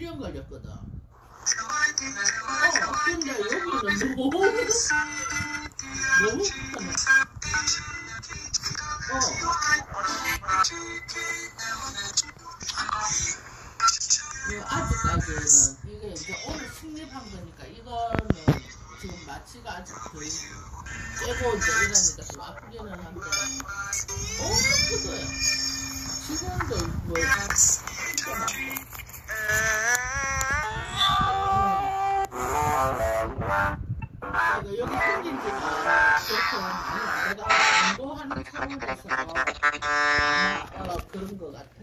1년 걸렸거든. 근데 여기는 너무 불편해. 아직까지는 이게 이제 오늘 식립한 거니까 이거는 지금 마취가 아직 덜 깨고 이제 이러니까 좀 아프기는 한데 엄청 크고요. 지금도 뭐 진짜 많고. 여기 생긴 지가 그렇게 많이 내가 공부하는 차원에서 그런 것 같아.